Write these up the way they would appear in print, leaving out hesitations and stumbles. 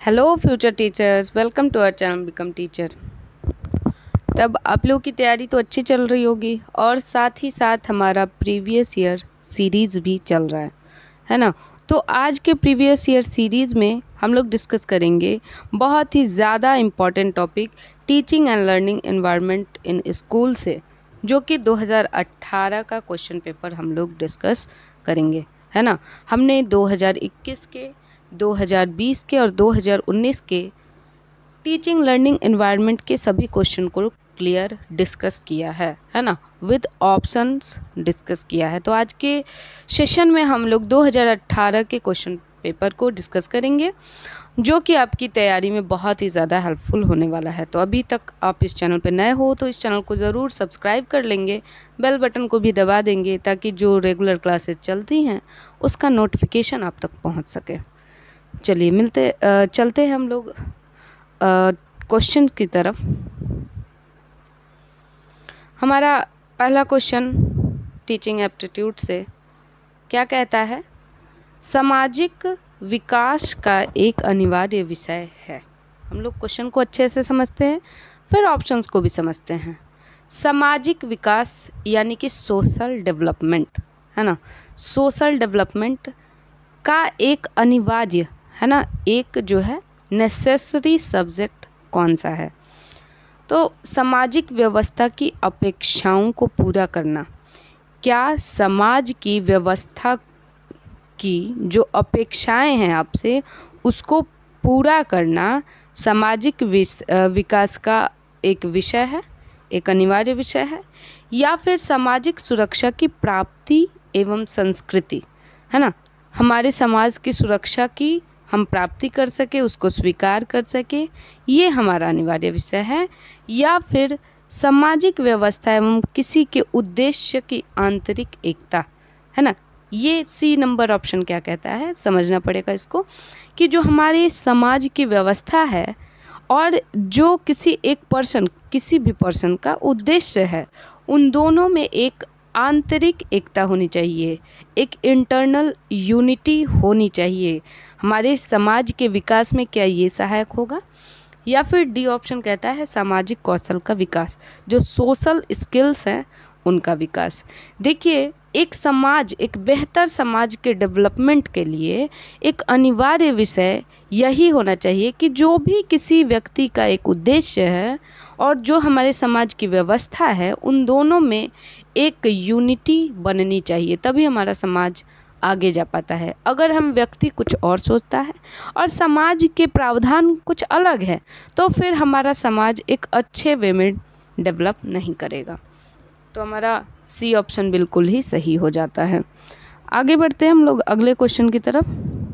Hello future teachers, welcome to our channel become teacher. तब आप लोगों की तैयारी तो अच्छी चल रही होगी और साथ ही साथ हमारा प्रीवियस ईयर सीरीज़ भी चल रहा है ना। तो आज के प्रीवियस ईयर सीरीज़ में हम लोग डिस्कस करेंगे बहुत ही ज़्यादा important topic teaching and learning environment in school से, जो कि 2018 का क्वेश्चन पेपर हम लोग डिस्कस करेंगे, है ना। हमने 2021 के, 2020 के और 2019 के टीचिंग लर्निंग एनवायरनमेंट के सभी क्वेश्चन को क्लियर डिस्कस किया है ना, विद ऑप्शंस डिस्कस किया है। तो आज के सेशन में हम लोग 2018 के क्वेश्चन पेपर को डिस्कस करेंगे, जो कि आपकी तैयारी में बहुत ही ज़्यादा हेल्पफुल होने वाला है। तो अभी तक आप इस चैनल पर नए हो तो इस चैनल को ज़रूर सब्सक्राइब कर लेंगे, बेल बटन को भी दबा देंगे ताकि जो रेगुलर क्लासेस चलती हैं उसका नोटिफिकेशन आप तक पहुंच सके। चलिए चलते हैं हम लोग क्वेश्चन की तरफ। हमारा पहला क्वेश्चन टीचिंग एप्टीट्यूड से क्या कहता है? सामाजिक विकास का एक अनिवार्य विषय है। हम लोग क्वेश्चन को अच्छे से समझते हैं, फिर ऑप्शंस को भी समझते हैं। सामाजिक विकास यानी कि सोशल डेवलपमेंट, है ना। सोशल डेवलपमेंट का एक अनिवार्य, है ना, एक जो है नेसेसरी सब्जेक्ट कौन सा है? तो सामाजिक व्यवस्था की अपेक्षाओं को पूरा करना। क्या समाज की व्यवस्था की जो अपेक्षाएं हैं आपसे, उसको पूरा करना सामाजिक विकास का एक विषय है, एक अनिवार्य विषय है? या फिर सामाजिक सुरक्षा की प्राप्ति एवं संस्कृति, है ना, हमारे समाज की सुरक्षा की हम प्राप्ति कर सके, उसको स्वीकार कर सके, ये हमारा अनिवार्य विषय है? या फिर सामाजिक व्यवस्था एवं किसी के उद्देश्य की आंतरिक एकता, है ना। ये सी नंबर ऑप्शन क्या कहता है, समझना पड़ेगा इसको, कि जो हमारे समाज की व्यवस्था है और जो किसी भी पर्सन का उद्देश्य है, उन दोनों में एक आंतरिक एकता होनी चाहिए, एक इंटरनल यूनिटी होनी चाहिए। हमारे समाज के विकास में क्या ये सहायक होगा? या फिर डी ऑप्शन कहता है सामाजिक कौशल का विकास, जो सोशल स्किल्स हैं उनका विकास। देखिए, एक बेहतर समाज के डेवलपमेंट के लिए एक अनिवार्य विषय यही होना चाहिए कि जो भी किसी व्यक्ति का एक उद्देश्य है और जो हमारे समाज की व्यवस्था है, उन दोनों में एक यूनिटी बननी चाहिए, तभी हमारा समाज आगे जा पाता है। अगर हम व्यक्ति कुछ और सोचता है और समाज के प्रावधान कुछ अलग है, तो फिर हमारा समाज एक अच्छे वे में डेवलप नहीं करेगा। तो हमारा सी ऑप्शन बिल्कुल ही सही हो जाता है। आगे बढ़ते हैं हम लोग अगले क्वेश्चन की तरफ।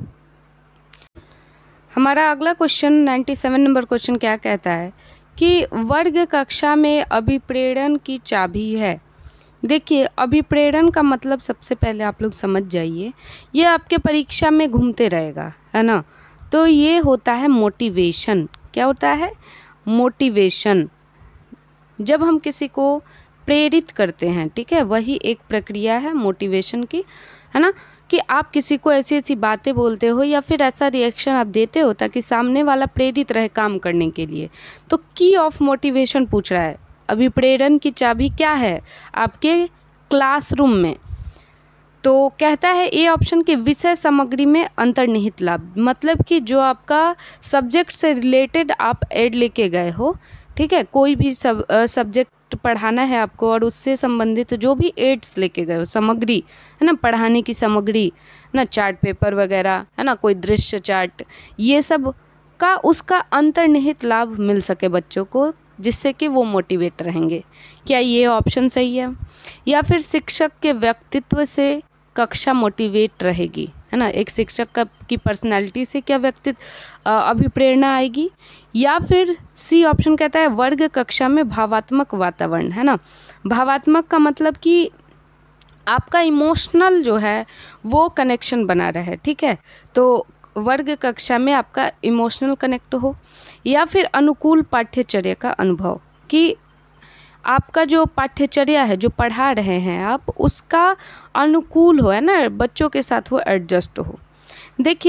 हमारा अगला क्वेश्चन 97 नंबर क्वेश्चन क्या कहता है कि वर्ग कक्षा में अभिप्रेरण की चाबी है। देखिए, अभिप्रेरण का मतलब सबसे पहले आप लोग समझ जाइए, ये आपके परीक्षा में घूमते रहेगा, है ना। तो ये होता है मोटिवेशन। क्या होता है? मोटिवेशन। जब हम किसी को प्रेरित करते हैं, ठीक है, वही एक प्रक्रिया है मोटिवेशन की, है ना, कि आप किसी को ऐसी ऐसी बातें बोलते हो या फिर ऐसा रिएक्शन आप देते हो ताकि सामने वाला प्रेरित रहे काम करने के लिए। तो की ऑफ मोटिवेशन पूछ रहा है, अभिप्रेरण की चाबी क्या है आपके क्लासरूम में? तो कहता है ए ऑप्शन के विषय सामग्री में अंतर्निहित लाभ, मतलब कि जो आपका सब्जेक्ट से रिलेटेड आप एड लेके गए हो, ठीक है, कोई भी सब्जेक्ट पढ़ाना है आपको और उससे संबंधित जो भी एड्स लेके गए हो, सामग्री, है ना, पढ़ाने की सामग्री, है ना, चार्ट पेपर वगैरह, है ना, कोई दृश्य चार्ट, ये सब का उसका अंतर्निहित लाभ मिल सके बच्चों को, जिससे कि वो मोटिवेट रहेंगे। क्या ये ऑप्शन सही है? या फिर शिक्षक के व्यक्तित्व से कक्षा मोटिवेट रहेगी, है ना, एक शिक्षक की पर्सनालिटी से क्या अभिप्रेरणा आएगी? या फिर सी ऑप्शन कहता है वर्ग कक्षा में भावात्मक वातावरण, है ना। भावात्मक का मतलब कि आपका इमोशनल जो है वो कनेक्शन बना रहे, ठीक है, तो वर्ग कक्षा में आपका इमोशनल कनेक्ट हो। या फिर अनुकूल पाठ्यचर्या का अनुभव, कि आपका जो पाठ्यचर्या है, जो पढ़ा रहे हैं आप, उसका अनुकूल हो, है ना, बच्चों के साथ वो एडजस्ट हो। देखिए,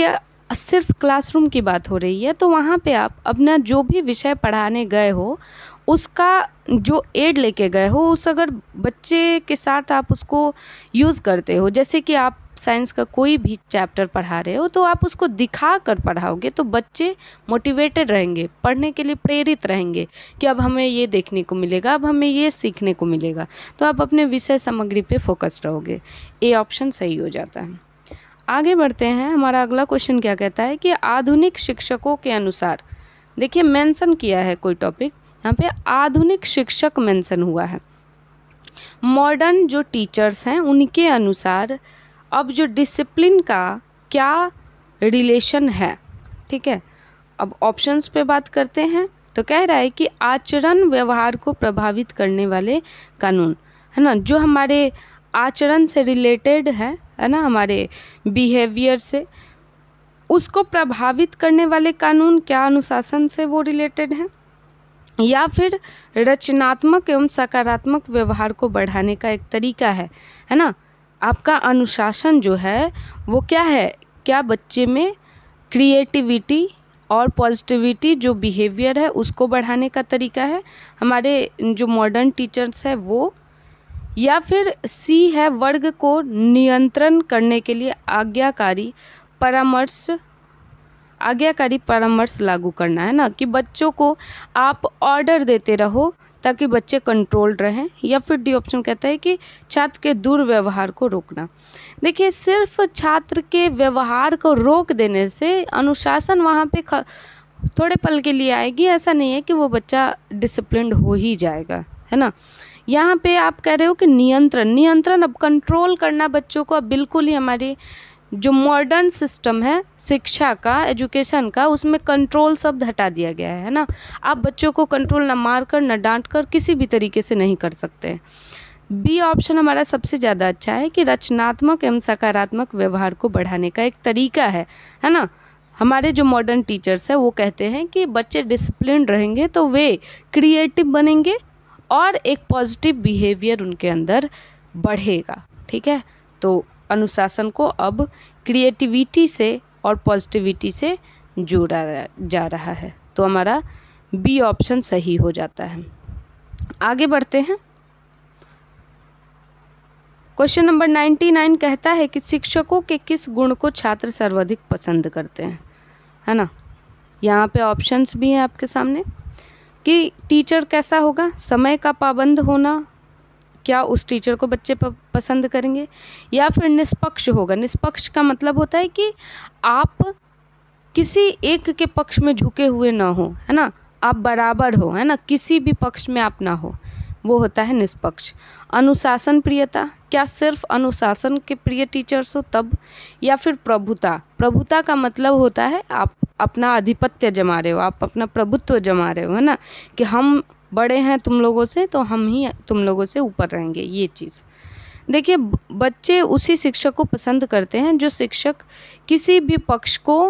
सिर्फ क्लासरूम की बात हो रही है, तो वहाँ पे आप अपना जो भी विषय पढ़ाने गए हो उसका जो एड लेके गए हो, उस अगर बच्चे के साथ आप उसको यूज़ करते हो, जैसे कि आप साइंस का कोई भी चैप्टर पढ़ा रहे हो तो आप उसको दिखा कर पढ़ाओगे तो बच्चे मोटिवेटेड रहेंगे, पढ़ने के लिए प्रेरित रहेंगे कि अब हमें ये देखने को मिलेगा, अब हमें ये सीखने को मिलेगा। तो आप अपने विषय सामग्री पे फोकस रहोगे। ए ऑप्शन सही हो जाता है। आगे बढ़ते हैं। हमारा अगला क्वेश्चन क्या कहता है कि आधुनिक शिक्षकों के अनुसार, देखिए मेंशन किया है कोई टॉपिक, यहाँ पे आधुनिक शिक्षक मेंशन हुआ है। मॉडर्न जो टीचर्स हैं उनके अनुसार अब जो डिसिप्लिन का क्या रिलेशन है, ठीक है। अब ऑप्शंस पे बात करते हैं तो कह रहा है कि आचरण व्यवहार को प्रभावित करने वाले कानून, है ना, जो हमारे आचरण से रिलेटेड है ना, हमारे बिहेवियर से, उसको प्रभावित करने वाले कानून क्या अनुशासन से वो रिलेटेड है, या फिर रचनात्मक एवं सकारात्मक व्यवहार को बढ़ाने का एक तरीका है ना। आपका अनुशासन जो है वो क्या है, क्या बच्चे में क्रिएटिविटी और पॉजिटिविटी जो बिहेवियर है उसको बढ़ाने का तरीका है हमारे जो मॉडर्न टीचर्स है वो, या फिर सी है वर्ग को नियंत्रण करने के लिए आज्ञाकारी परामर्श लागू करना, है ना, कि बच्चों को आप ऑर्डर देते रहो ताकि बच्चे कंट्रोल्ड रहें, या फिर डी ऑप्शन कहता है कि छात्र के दुर्व्यवहार को रोकना। देखिए सिर्फ छात्र के व्यवहार को रोक देने से अनुशासन वहाँ पे थोड़े पल के लिए आएगी, ऐसा नहीं है कि वो बच्चा डिसिप्लिन्ड हो ही जाएगा, है ना। यहाँ पे आप कह रहे हो कि नियंत्रण अब कंट्रोल करना बच्चों को, अब बिल्कुल ही हमारे जो मॉडर्न सिस्टम है शिक्षा का, एजुकेशन का, उसमें कंट्रोल शब्द हटा दिया गया है ना। आप बच्चों को कंट्रोल ना मार कर ना डांट कर किसी भी तरीके से नहीं कर सकते। बी ऑप्शन हमारा सबसे ज़्यादा अच्छा है कि रचनात्मक एवं सकारात्मक व्यवहार को बढ़ाने का एक तरीका है ना। हमारे जो मॉडर्न टीचर्स है वो कहते हैं कि बच्चे डिसिप्लिन रहेंगे तो वे क्रिएटिव बनेंगे और एक पॉजिटिव बिहेवियर उनके अंदर बढ़ेगा, ठीक है। तो अनुशासन को अब क्रिएटिविटी से और पॉजिटिविटी से जोड़ा जा रहा है, तो हमारा बी ऑप्शन सही हो जाता है। आगे बढ़ते हैं। क्वेश्चन नंबर 99 कहता है कि शिक्षकों के किस गुण को छात्र सर्वाधिक पसंद करते हैं, है ना। यहाँ पे ऑप्शंस भी हैं आपके सामने कि टीचर कैसा होगा, समय का पाबंद होना, क्या उस टीचर को बच्चे पसंद करेंगे, या फिर निष्पक्ष होगा। निष्पक्ष का मतलब होता है कि आप किसी एक के पक्ष में झुके हुए ना हो, है ना, आप बराबर हो, है ना, किसी भी पक्ष में आप ना हो, वो होता है निष्पक्ष। अनुशासन प्रियता, क्या सिर्फ अनुशासन के प्रिय टीचर्स हो तब, या फिर प्रभुता का मतलब होता है आप अपना आधिपत्य जमा रहे हो, आप अपना प्रभुत्व जमा रहे हो, है ना, कि हम बड़े हैं तुम लोगों से तो हम ही तुम लोगों से ऊपर रहेंगे, ये चीज़। देखिए बच्चे उसी शिक्षक को पसंद करते हैं जो शिक्षक किसी भी पक्ष को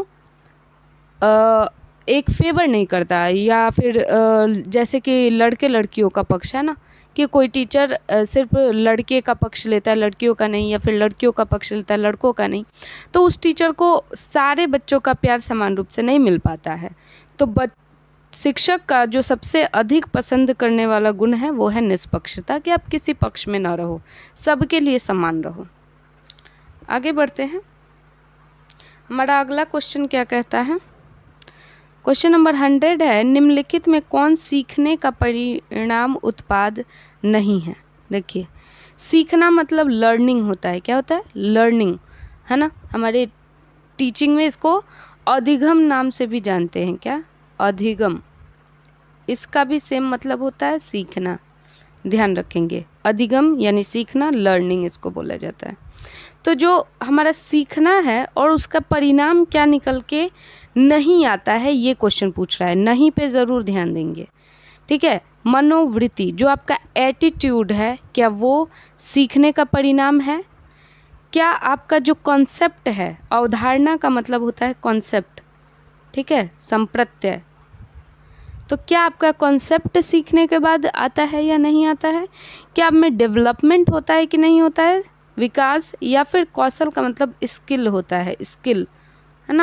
एक फेवर नहीं करता, या फिर जैसे कि लड़के लड़कियों का पक्ष है ना, कि कोई टीचर सिर्फ लड़के का पक्ष लेता है लड़कियों का नहीं, या फिर लड़कियों का पक्ष लेता है लड़कों का नहीं, तो उस टीचर को सारे बच्चों का प्यार समान रूप से नहीं मिल पाता है। तो शिक्षक का जो सबसे अधिक पसंद करने वाला गुण है वो है निष्पक्षता, कि आप किसी पक्ष में ना रहो, सबके लिए समान रहो। आगे बढ़ते हैं। हमारा अगला क्वेश्चन क्या कहता है, क्वेश्चन नंबर 100 है, निम्नलिखित में कौन सीखने का परिणाम उत्पाद नहीं है। देखिए सीखना मतलब लर्निंग होता है, क्या होता है, लर्निंग, है ना। हमारे टीचिंग में इसको अधिगम नाम से भी जानते हैं, क्या, अधिगम, इसका भी सेम मतलब होता है सीखना, ध्यान रखेंगे। अधिगम यानी सीखना, लर्निंग इसको बोला जाता है। तो जो हमारा सीखना है और उसका परिणाम क्या निकल के नहीं आता है, ये क्वेश्चन पूछ रहा है, नहीं पे ज़रूर ध्यान देंगे, ठीक है। मनोवृत्ति, जो आपका एटीट्यूड है, क्या वो सीखने का परिणाम है। क्या आपका जो कॉन्सेप्ट है, अवधारणा का मतलब होता है कॉन्सेप्ट, ठीक है, संप्रत्यय, तो क्या आपका कॉन्सेप्ट सीखने के बाद आता है या नहीं आता है। क्या आप में डेवलपमेंट होता है कि नहीं होता है, विकास, या फिर कौशल का मतलब स्किल होता है, स्किल, है ना,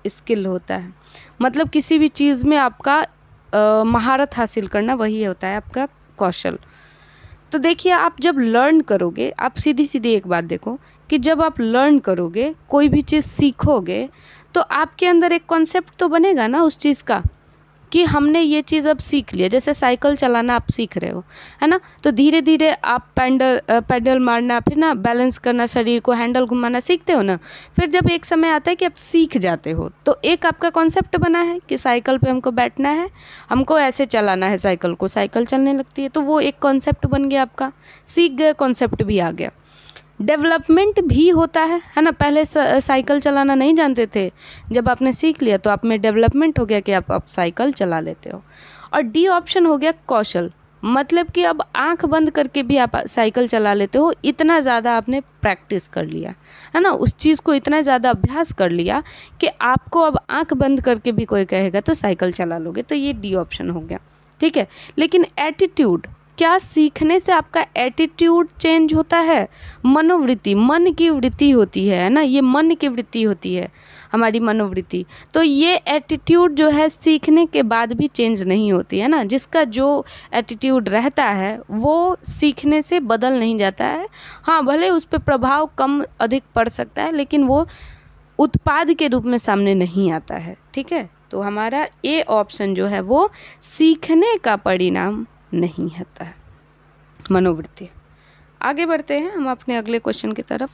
स्किल होता है, मतलब किसी भी चीज़ में आपका महारत हासिल करना, वही होता है आपका कौशल। तो देखिए, आप जब लर्न करोगे, आप सीधी सीधी एक बात देखो कि जब आप लर्न करोगे, कोई भी चीज़ सीखोगे, तो आपके अंदर एक कॉन्सेप्ट तो बनेगा ना उस चीज़ का कि हमने ये चीज़ अब सीख लिया। जैसे साइकिल चलाना आप सीख रहे हो, है ना, तो धीरे धीरे आप पैडल मारना, फिर ना बैलेंस करना, शरीर को हैंडल घुमाना सीखते हो ना। फिर जब एक समय आता है कि आप सीख जाते हो, तो एक आपका कॉन्सेप्ट बना है कि साइकिल पे हमको बैठना है, हमको ऐसे चलाना है साइकिल को, साइकिल चलने लगती है। तो वो एक कॉन्सेप्ट बन गया आपका, सीख गए, कॉन्सेप्ट भी आ गया। डेवलपमेंट भी होता है ना। पहले साइकिल चलाना नहीं जानते थे, जब आपने सीख लिया तो आप में डेवलपमेंट हो गया कि आप साइकिल चला लेते हो। और डी ऑप्शन हो गया कौशल, मतलब कि अब आंख बंद करके भी आप साइकिल चला लेते हो, इतना ज़्यादा आपने प्रैक्टिस कर लिया है ना, उस चीज़ को इतना ज़्यादा अभ्यास कर लिया कि आपको अब आंख बंद करके भी कोई कहेगा तो साइकिल चला लोगे। तो ये डी ऑप्शन हो गया, ठीक है। लेकिन एटीट्यूड, क्या सीखने से आपका एटीट्यूड चेंज होता है? मनोवृत्ति, मन की वृत्ति होती है ना, ये मन की वृत्ति होती है हमारी मनोवृत्ति। तो ये एटीट्यूड जो है सीखने के बाद भी चेंज नहीं होती है ना। जिसका जो एटीट्यूड रहता है वो सीखने से बदल नहीं जाता है। हाँ, भले उस पर प्रभाव कम अधिक पड़ सकता है, लेकिन वो उत्पाद के रूप में सामने नहीं आता है, ठीक है। तो हमारा ए ऑप्शन जो है वो सीखने का परिणाम नहीं होता है, मनोवृत्ति। आगे बढ़ते हैं हम अपने अगले क्वेश्चन की तरफ।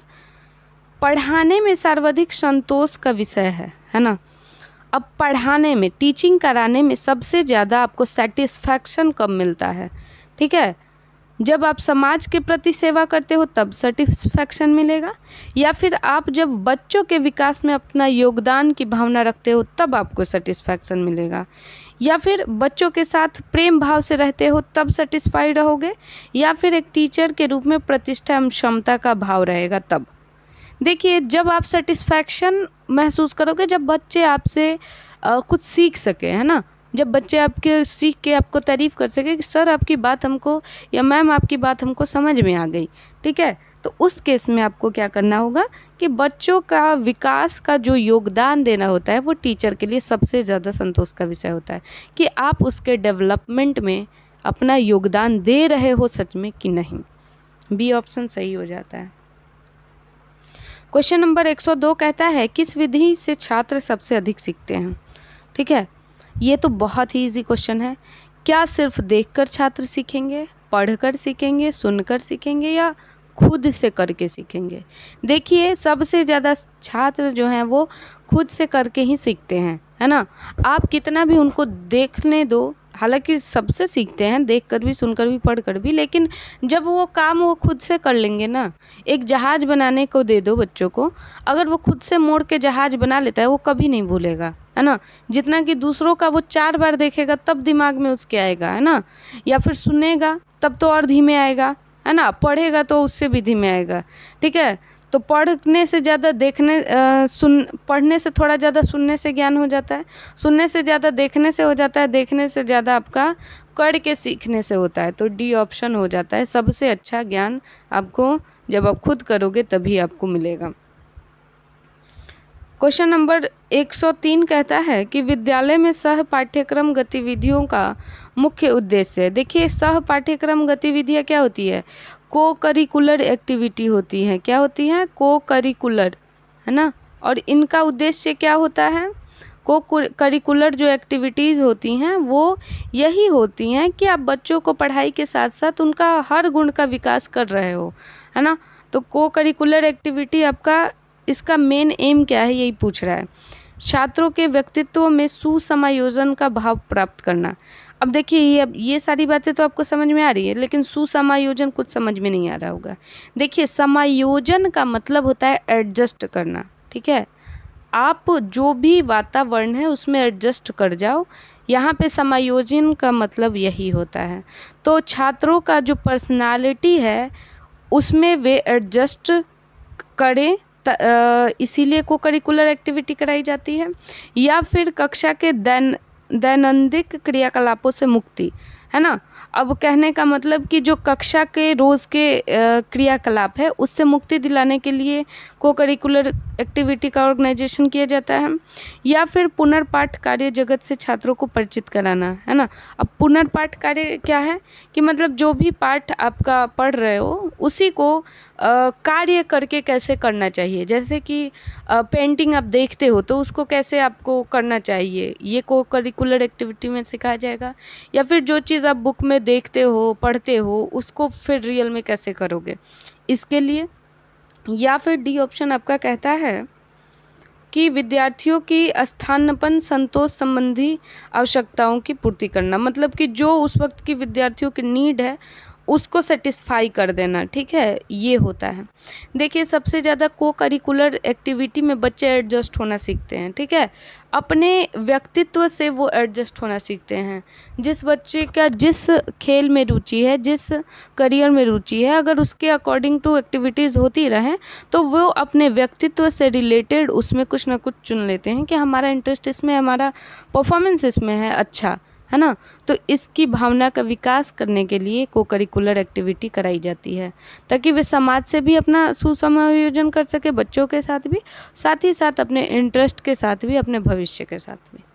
पढ़ाने में सर्वाधिक संतोष का विषय है ना। अब पढ़ाने में, टीचिंग कराने में सबसे ज़्यादा आपको सेटिस्फैक्शन कब मिलता है? ठीक है, जब आप समाज के प्रति सेवा करते हो तब सेटिस्फैक्शन मिलेगा, या फिर आप जब बच्चों के विकास में अपना योगदान की भावना रखते हो तब आपको सेटिस्फैक्शन मिलेगा, या फिर बच्चों के साथ प्रेम भाव से रहते हो तब सेटिस्फाइड रहोगे, या फिर एक टीचर के रूप में प्रतिष्ठा एवं क्षमता का भाव रहेगा तब। देखिए, जब आप सेटिस्फैक्शन महसूस करोगे, जब बच्चे आपसे कुछ सीख सके, है ना, जब बच्चे आपके सीख के आपको तारीफ़ कर सके कि सर आपकी बात हमको, या मैम आपकी बात हमको समझ में आ गई, ठीक है, तो उस केस में आपको क्या करना होगा कि बच्चों का विकास का जो योगदान देना होता है वो टीचर के लिए सबसे ज़्यादा संतोष का विषय होता है कि आप उसके डेवलपमेंट में अपना योगदान दे रहे हो सच में कि नहीं। बी ऑप्शन सही हो जाता है। क्वेश्चन नंबर 102 कहता है किस विधि से छात्र सबसे अधिक सीखते हैं? ठीक है, ये तो बहुत ही इजी क्वेश्चन है। क्या सिर्फ देखकर छात्र सीखेंगे, पढ़कर सीखेंगे, सुनकर सीखेंगे, या खुद से करके सीखेंगे? देखिए, सबसे ज़्यादा छात्र जो हैं वो खुद से करके ही सीखते हैं, है ना। आप कितना भी उनको देखने दो, हालांकि सबसे सीखते हैं, देखकर भी, सुनकर भी, पढ़कर भी, लेकिन जब वो काम वो खुद से कर लेंगे ना, एक जहाज़ बनाने को दे दो बच्चों को, अगर वो खुद से मोड़ के जहाज़ बना लेता है वो कभी नहीं भूलेगा, है ना। जितना कि दूसरों का वो 4 बार देखेगा तब दिमाग में उसके आएगा, है ना, या फिर सुनेगा तब तो और धीमे आएगा, है ना, पढ़ेगा तो उससे भी धीमे आएगा, ठीक है। तो पढ़ने से ज़्यादा पढ़ने से थोड़ा ज़्यादा सुनने से ज्ञान हो जाता है, सुनने से ज़्यादा देखने से हो जाता है, देखने से ज़्यादा आपका कर के सीखने से होता है। तो डी ऑप्शन हो जाता है, सबसे अच्छा ज्ञान आपको जब आप खुद करोगे तभी आपको मिलेगा। क्वेश्चन नंबर 103 कहता है कि विद्यालय में सह पाठ्यक्रम गतिविधियों का मुख्य उद्देश्य है। देखिए, सह पाठ्यक्रम गतिविधियाँ क्या होती है? को करिकुलर एक्टिविटी होती हैं। क्या होती हैं? को करिकुलर, है ना। और इनका उद्देश्य क्या होता है? को करिकुलर जो एक्टिविटीज़ होती हैं वो यही होती हैं कि आप बच्चों को पढ़ाई के साथ साथ उनका हर गुण का विकास कर रहे हो, है ना। तो को करिकुलर एक्टिविटी आपका, इसका मेन एम क्या है, यही पूछ रहा है। छात्रों के व्यक्तित्व में सुसमायोजन का भाव प्राप्त करना। अब देखिए, ये सारी बातें तो आपको समझ में आ रही है, लेकिन सुसमायोजन कुछ समझ में नहीं आ रहा होगा। देखिए, समायोजन का मतलब होता है एडजस्ट करना, ठीक है। आप जो भी वातावरण है उसमें एडजस्ट कर जाओ, यहाँ पे समायोजन का मतलब यही होता है। तो छात्रों का जो पर्सनालिटी है उसमें वे एडजस्ट करें, इसीलिए को करिकुलर एक्टिविटी कराई जाती है। या फिर कक्षा के दैनंदिन क्रियाकलापों से मुक्ति, है ना। अब कहने का मतलब कि जो कक्षा के रोज़ के क्रियाकलाप है उससे मुक्ति दिलाने के लिए को करिकुलर एक्टिविटी का ऑर्गेनाइजेशन किया जाता है, या फिर पुनर्पाठ कार्य जगत से छात्रों को परिचित कराना, है ना। अब पुनर्पाठ कार्य क्या है कि मतलब जो भी पाठ आपका पढ़ रहे हो उसी को कार्य करके कैसे करना चाहिए, जैसे कि पेंटिंग आप देखते हो तो उसको कैसे आपको करना चाहिए, ये को करिकुलर एक्टिविटी में सिखाया जाएगा। या फिर जो चीज़ आप बुक में देखते हो पढ़ते हो उसको फिर रियल में कैसे करोगे, इसके लिए। या फिर डी ऑप्शन आपका कहता है कि विद्यार्थियों की स्थानापन्न संतोष संबंधी आवश्यकताओं की पूर्ति करना, मतलब कि जो उस वक्त की विद्यार्थियों की नीड है उसको सेटिस्फाई कर देना, ठीक है, ये होता है। देखिए सबसे ज़्यादा को करिकुलर एक्टिविटी में बच्चे एडजस्ट होना सीखते हैं, ठीक है, अपने व्यक्तित्व से वो एडजस्ट होना सीखते हैं। जिस बच्चे का जिस खेल में रुचि है, जिस करियर में रुचि है, अगर उसके अकॉर्डिंग टू एक्टिविटीज़ होती रहें तो वो अपने व्यक्तित्व से रिलेटेड उसमें कुछ ना कुछ चुन लेते हैं कि हमारा इंटरेस्ट इसमें, हमारा परफॉर्मेंस इसमें है, अच्छा है ना। तो इसकी भावना का विकास करने के लिए को करिकुलर एक्टिविटी कराई जाती है ताकि वे समाज से भी अपना सुसमायोजन कर सके, बच्चों के साथ भी, साथ ही साथ अपने इंटरेस्ट के साथ भी, अपने भविष्य के साथ भी।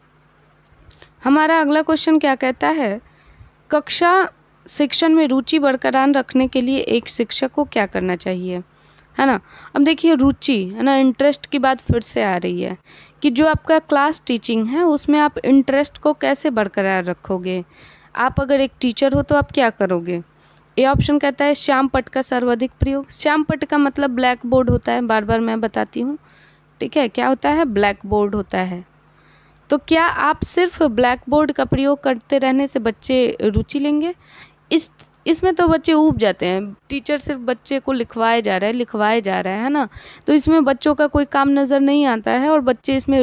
हमारा अगला क्वेश्चन क्या कहता है, कक्षा शिक्षण में रुचि बरकरार रखने के लिए एक शिक्षक को क्या करना चाहिए, है ना। अब देखिए रुचि, है ना, इंटरेस्ट की बात फिर से आ रही है कि जो आपका क्लास टीचिंग है उसमें आप इंटरेस्ट को कैसे बरकरार रखोगे। आप अगर एक टीचर हो तो आप क्या करोगे। ए ऑप्शन कहता है श्याम पट्ट का सर्वाधिक प्रयोग। श्याम पट्ट का मतलब ब्लैक बोर्ड होता है, बार बार मैं बताती हूँ, ठीक है, क्या होता है, ब्लैक बोर्ड होता है। तो क्या आप सिर्फ ब्लैक बोर्ड का प्रयोग करते रहने से बच्चे रुचि लेंगे, इसमें तो बच्चे ऊब जाते हैं। टीचर सिर्फ बच्चे को लिखवाए जा रहा है ना, तो इसमें बच्चों का कोई काम नज़र नहीं आता है और बच्चे इसमें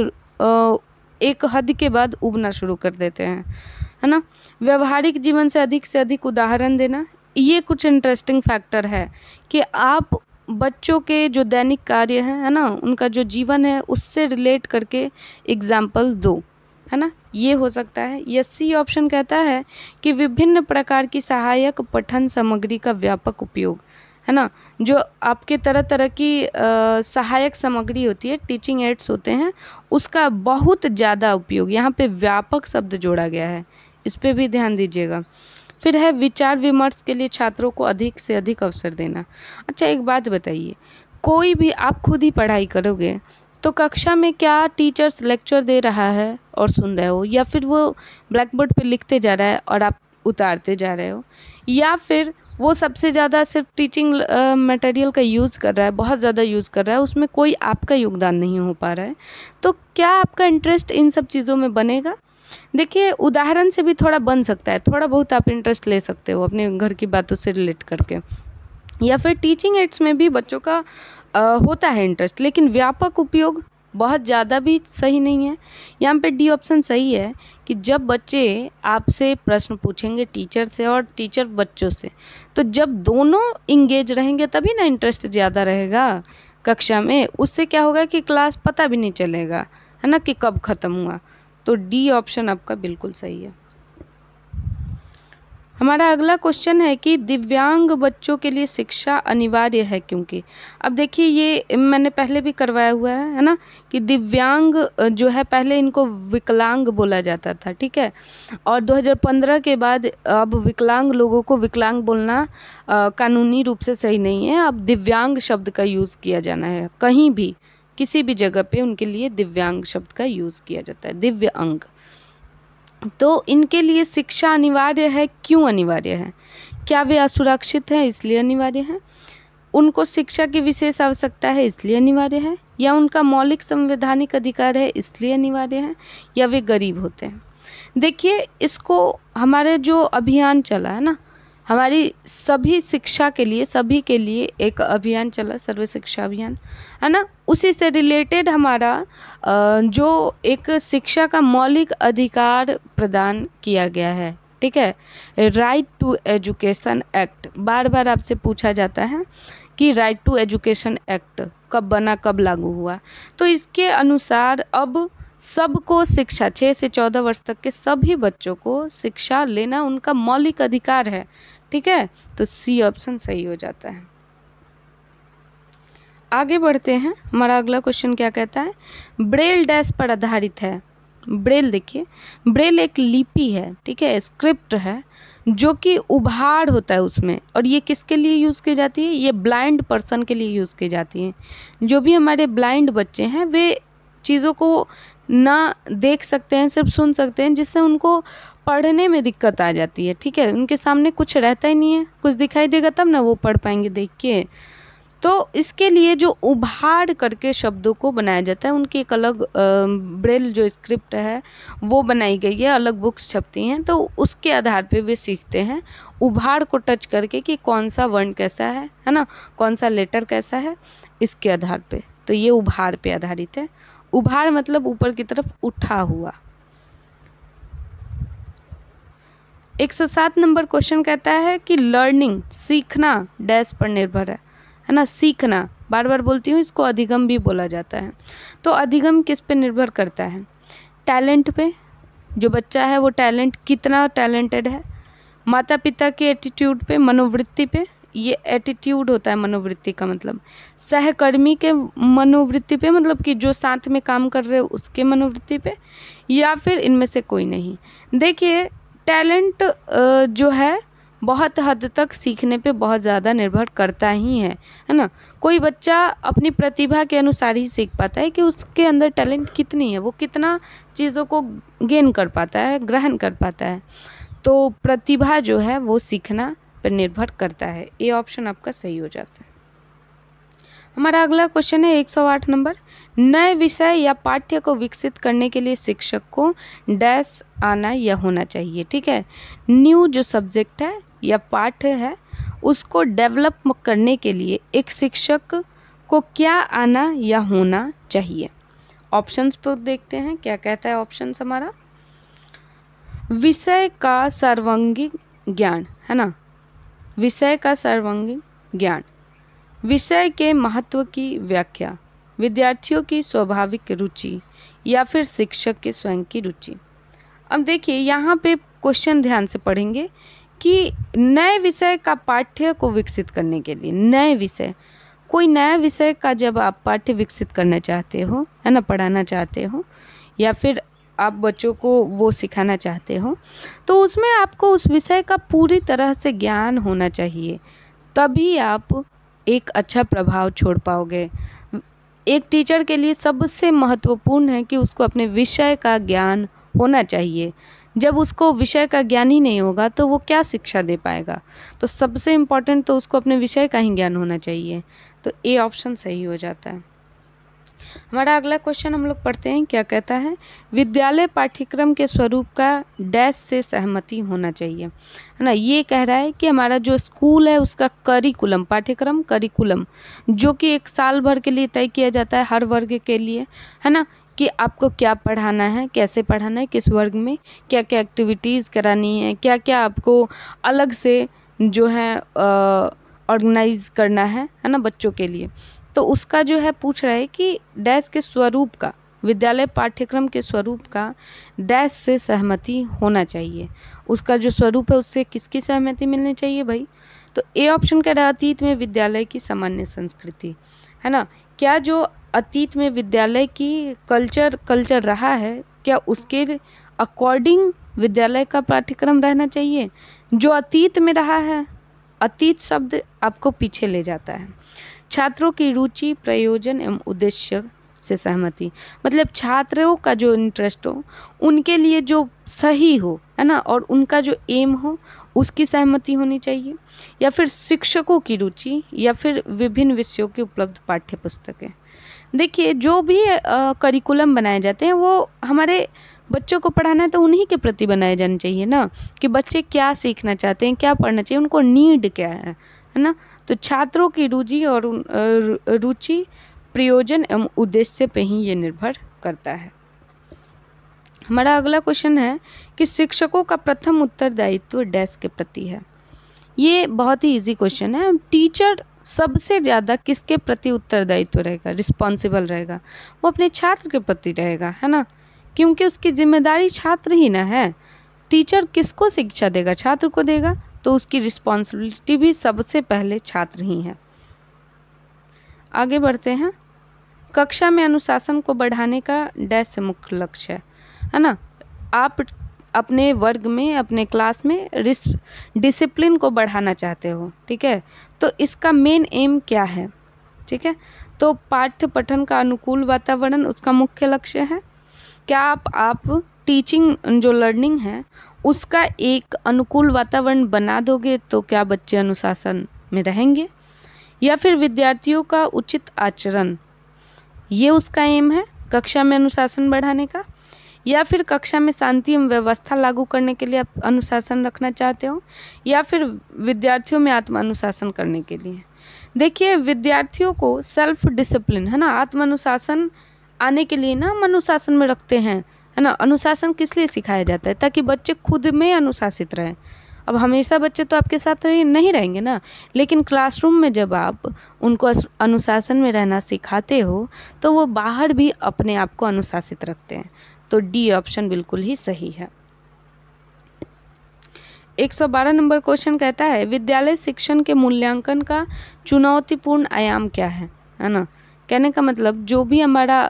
एक हद के बाद ऊबना शुरू कर देते हैं, है ना। व्यवहारिक जीवन से अधिक उदाहरण देना, ये कुछ इंटरेस्टिंग फैक्टर है कि आप बच्चों के जो दैनिक कार्य हैं, है ना, उनका जो जीवन है उससे रिलेट करके एग्जाम्पल दो, है ना, ये हो सकता है। या सी ऑप्शन कहता है कि विभिन्न प्रकार की सहायक पठन सामग्री का व्यापक उपयोग, है ना, जो आपके तरह तरह की सहायक सामग्री होती है, टीचिंग एड्स होते हैं, उसका बहुत ज़्यादा उपयोग, यहाँ पे व्यापक शब्द जोड़ा गया है, इस पे भी ध्यान दीजिएगा। फिर है विचार विमर्श के लिए छात्रों को अधिक से अधिक अवसर देना। अच्छा एक बात बताइए, कोई भी आप खुद ही पढ़ाई करोगे तो कक्षा में क्या टीचर्स लेक्चर दे रहा है और सुन रहे हो, या फिर वो ब्लैक बोर्ड पे लिखते जा रहा है और आप उतारते जा रहे हो, या फिर वो सबसे ज़्यादा सिर्फ टीचिंग मटेरियल का यूज़ कर रहा है, बहुत ज़्यादा यूज़ कर रहा है, उसमें कोई आपका योगदान नहीं हो पा रहा है, तो क्या आपका इंटरेस्ट इन सब चीज़ों में बनेगा। देखिए उदाहरण से भी थोड़ा बन सकता है, थोड़ा बहुत आप इंटरेस्ट ले सकते हो अपने घर की बातों से रिलेट करके। या फिर टीचिंग एड्स में भी बच्चों का होता है इंटरेस्ट, लेकिन व्यापक उपयोग बहुत ज़्यादा भी सही नहीं है। यहाँ पे डी ऑप्शन सही है कि जब बच्चे आपसे प्रश्न पूछेंगे टीचर से और टीचर बच्चों से, तो जब दोनों इंगेज रहेंगे तभी ना इंटरेस्ट ज़्यादा रहेगा कक्षा में, उससे क्या होगा कि क्लास पता भी नहीं चलेगा, है ना, कि कब ख़त्म हुआ। तो डी ऑप्शन आपका बिल्कुल सही है। हमारा अगला क्वेश्चन है कि दिव्यांग बच्चों के लिए शिक्षा अनिवार्य है क्योंकि। अब देखिए ये मैंने पहले भी करवाया हुआ है ना, कि दिव्यांग जो है पहले इनको विकलांग बोला जाता था, ठीक है, और 2015 के बाद अब विकलांग लोगों को विकलांग बोलना कानूनी रूप से सही नहीं है। अब दिव्यांग शब्द का यूज़ किया जाना है, कहीं भी किसी भी जगह पे उनके लिए दिव्यांग शब्द का यूज़ किया जाता है, दिव्य अंग। तो इनके लिए शिक्षा अनिवार्य है, क्यों अनिवार्य है, क्या वे असुरक्षित हैं इसलिए अनिवार्य है, उनको शिक्षा की विशेष आवश्यकता है इसलिए अनिवार्य है, या उनका मौलिक संवैधानिक अधिकार है इसलिए अनिवार्य है, या वे गरीब होते हैं। देखिए इसको हमारे जो अभियान चला है ना, हमारी सभी शिक्षा के लिए, सभी के लिए एक अभियान चला, सर्व शिक्षा अभियान, है ना, उसी से रिलेटेड हमारा जो एक शिक्षा का मौलिक अधिकार प्रदान किया गया है, ठीक है, राइट टू एजुकेशन एक्ट। बार बार आपसे पूछा जाता है कि राइट टू एजुकेशन एक्ट कब बना, कब लागू हुआ, तो इसके अनुसार अब सबको शिक्षा, 6 से 14 वर्ष तक के सभी बच्चों को शिक्षा लेना उनका मौलिक अधिकार है। ठीक है, तो सी ऑप्शन सही हो जाता है। आगे बढ़ते हैं, हमारा अगला क्वेश्चन क्या कहता है, ब्रेल डैश पर आधारित है। ब्रेल देखिए, ब्रेल एक लिपि है, ठीक है, स्क्रिप्ट है जो कि उभार होता है उसमें, और ये किसके लिए यूज़ की जाती है, ये ब्लाइंड पर्सन के लिए यूज़ की जाती है। जो भी हमारे ब्लाइंड बच्चे हैं वे चीज़ों को ना देख सकते हैं, सिर्फ सुन सकते हैं, जिससे उनको पढ़ने में दिक्कत आ जाती है। ठीक है, उनके सामने कुछ रहता ही नहीं है, कुछ दिखाई देगा तब ना वो पढ़ पाएंगे देख के। तो इसके लिए जो उभार करके शब्दों को बनाया जाता है, उनकी एक अलग ब्रेल जो स्क्रिप्ट है वो बनाई गई है, अलग बुक्स छपती हैं, तो उसके आधार पे वे सीखते हैं उभार को टच करके कि कौन सा वर्ण कैसा है ना, कौन सा लेटर कैसा है, इसके आधार पे। तो ये उभार पे आधारित है। उभार मतलब ऊपर की तरफ उठा हुआ। 107 नंबर क्वेश्चन कहता है कि लर्निंग, सीखना डैश पर निर्भर है ना, सीखना, बार बार बोलती हूँ इसको अधिगम भी बोला जाता है। तो अधिगम किस पे निर्भर करता है, टैलेंट पे, जो बच्चा है वो टैलेंट कितना टैलेंटेड है, माता पिता के एटीट्यूड पे, मनोवृत्ति पे, ये एटीट्यूड होता है मनोवृत्ति का मतलब, सहकर्मी के मनोवृत्ति पे, मतलब कि जो साथ में काम कर रहे हो उसके मनोवृत्ति पे, या फिर इनमें से कोई नहीं। देखिए टैलेंट जो है बहुत हद तक सीखने पे बहुत ज़्यादा निर्भर करता ही है ना। कोई बच्चा अपनी प्रतिभा के अनुसार ही सीख पाता है कि उसके अंदर टैलेंट कितनी है, वो कितना चीज़ों को गेन कर पाता है, ग्रहण कर पाता है। तो प्रतिभा जो है वो सीखना पर निर्भर करता है। ये ऑप्शन आपका सही हो जाता है। हमारा अगला क्वेश्चन है 108 नंबर, नए विषय या पाठ्य को विकसित करने के लिए शिक्षक को डैश आना या होना चाहिए। ठीक है, न्यू जो सब्जेक्ट है या पाठ है उसको डेवलप करने के लिए एक शिक्षक को क्या आना या होना चाहिए। ऑप्शंस पर देखते हैं क्या कहता है ऑप्शंस हमारा, विषय का सर्वांगीण ज्ञान, है ना, विषय का सर्वांगीण ज्ञान, विषय के महत्व की व्याख्या, विद्यार्थियों की स्वाभाविक रुचि, या फिर शिक्षक के स्वयं की रुचि। अब देखिए यहाँ पे क्वेश्चन ध्यान से पढ़ेंगे कि नए विषय का पाठ्य को विकसित करने के लिए, नए विषय, कोई नया विषय का जब आप पाठ्य विकसित करना चाहते हो, है ना, पढ़ाना चाहते हो, या फिर आप बच्चों को वो सिखाना चाहते हो, तो उसमें आपको उस विषय का पूरी तरह से ज्ञान होना चाहिए, तभी आप एक अच्छा प्रभाव छोड़ पाओगे। एक टीचर के लिए सबसे महत्वपूर्ण है कि उसको अपने विषय का ज्ञान होना चाहिए। जब उसको विषय का ज्ञान ही नहीं होगा तो वो क्या शिक्षा दे पाएगा। तो सबसे इम्पोर्टेंट तो उसको अपने विषय का ही ज्ञान होना चाहिए। तो ए ऑप्शन सही हो जाता है। हमारा अगला क्वेश्चन हम लोग पढ़ते हैं क्या कहता है, विद्यालय पाठ्यक्रम के स्वरूप का डैश से सहमति होना चाहिए, है ना। ये कह रहा है कि हमारा जो स्कूल है उसका करिकुलम, पाठ्यक्रम करिकुलम, जो कि एक साल भर के लिए तय किया जाता है हर वर्ग के लिए, है ना, कि आपको क्या पढ़ाना है, कैसे पढ़ाना है, किस वर्ग में क्या क्या एक्टिविटीज़ करानी है, क्या क्या आपको अलग से जो है ऑर्गेनाइज करना है ना बच्चों के लिए। तो उसका जो है पूछ रहा है कि डैश के स्वरूप का, विद्यालय पाठ्यक्रम के स्वरूप का डैश से सहमति होना चाहिए। उसका जो स्वरूप है उससे किसकी सहमति मिलनी चाहिए भाई। तो ए ऑप्शन कह रहा है अतीत में विद्यालय की सामान्य संस्कृति, है ना। क्या जो अतीत में विद्यालय की कल्चर रहा है, क्या उसके अकॉर्डिंग विद्यालय का पाठ्यक्रम रहना चाहिए। जो अतीत में रहा है, अतीत शब्द आपको पीछे ले जाता है। छात्रों की रुचि, प्रयोजन एवं उद्देश्य से सहमति, मतलब छात्रों का जो इंटरेस्ट हो, उनके लिए जो सही हो, है ना, और उनका जो एम हो उसकी सहमति होनी चाहिए। या फिर शिक्षकों की रुचि, या फिर विभिन्न विषयों की उपलब्ध पाठ्य पुस्तकें। देखिए जो भी करिकुलम बनाए जाते हैं वो हमारे बच्चों को पढ़ाना है तो उन्हीं के प्रति बनाए जाने चाहिए ना, कि बच्चे क्या सीखना चाहते हैं, क्या पढ़ना चाहिए, उनको नीड क्या है ना। तो छात्रों की रुचि, प्रयोजन एवं उद्देश्य पे ही ये निर्भर करता है। हमारा अगला क्वेश्चन है कि शिक्षकों का प्रथम उत्तरदायित्व डैश के प्रति है। ये बहुत ही इजी क्वेश्चन है। टीचर सबसे ज़्यादा किसके प्रति उत्तरदायित्व रहेगा, रिस्पॉन्सिबल रहेगा, वो अपने छात्र के प्रति रहेगा, है ना। क्योंकि उसकी जिम्मेदारी छात्र ही ना है। टीचर किसको शिक्षा देगा? छात्र को देगा, तो उसकी रिस्पॉन्सिबिलिटी भी सबसे पहले छात्र ही है। आगे बढ़ते हैं। कक्षा में अनुशासन को बढ़ाने का डैश से मुख्य लक्ष्य है ना। आप अपने वर्ग में, अपने क्लास में डिसिप्लिन को बढ़ाना चाहते हो, ठीक है, तो इसका मेन एम क्या है? ठीक है, तो पाठ्य पठन का अनुकूल वातावरण उसका मुख्य लक्ष्य है। क्या आप टीचिंग जो लर्निंग है उसका एक अनुकूल वातावरण बना दोगे तो क्या बच्चे अनुशासन में रहेंगे? या फिर विद्यार्थियों का उचित आचरण, ये उसका एम है कक्षा में अनुशासन बढ़ाने का? या फिर कक्षा में शांति एवं व्यवस्था लागू करने के लिए आप अनुशासन रखना चाहते हो? या फिर विद्यार्थियों में आत्म अनुशासन करने के लिए? देखिए, विद्यार्थियों को सेल्फ डिसिप्लिन है ना, आत्म अनुशासन आने के लिए ना हम अनुशासन में रखते हैं, है ना। अनुशासन किस लिए सिखाया जाता है? ताकि बच्चे खुद में अनुशासित रहें। अब हमेशा बच्चे तो आपके साथ नहीं रहेंगे ना, लेकिन क्लासरूम में जब आप उनको अनुशासन में रहना सिखाते हो तो वो बाहर भी अपने आप को अनुशासित रखते हैं। तो डी ऑप्शन बिल्कुल ही सही है। 112 नंबर क्वेश्चन कहता है विद्यालय शिक्षण के मूल्यांकन का चुनौतीपूर्ण आयाम क्या है ना। कहने का मतलब जो भी हमारा